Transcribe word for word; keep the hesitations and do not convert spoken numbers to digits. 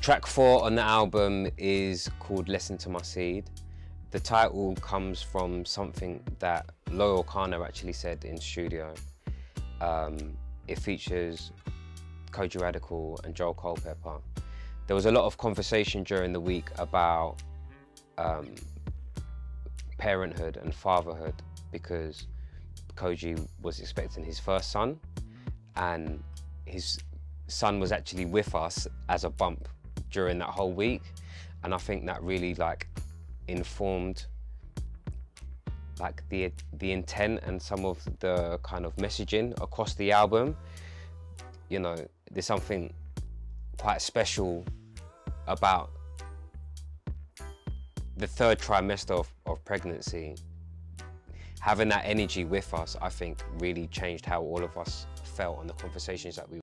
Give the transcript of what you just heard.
Track four on the album is called Lesson to My Seed. The title comes from something that Loyle Carner actually said in studio. Um, it features Kojey Radical and Joel Culpepper. There was a lot of conversation during the week about um, parenthood and fatherhood, because Kojey was expecting his first son, and his son was actually with us as a bump during that whole week, and I think that really like informed like the the intent and some of the kind of messaging across the album. You know, there's something quite special about the third trimester of, of pregnancy. Having that energy with us, I think, really changed how all of us felt and the conversations that we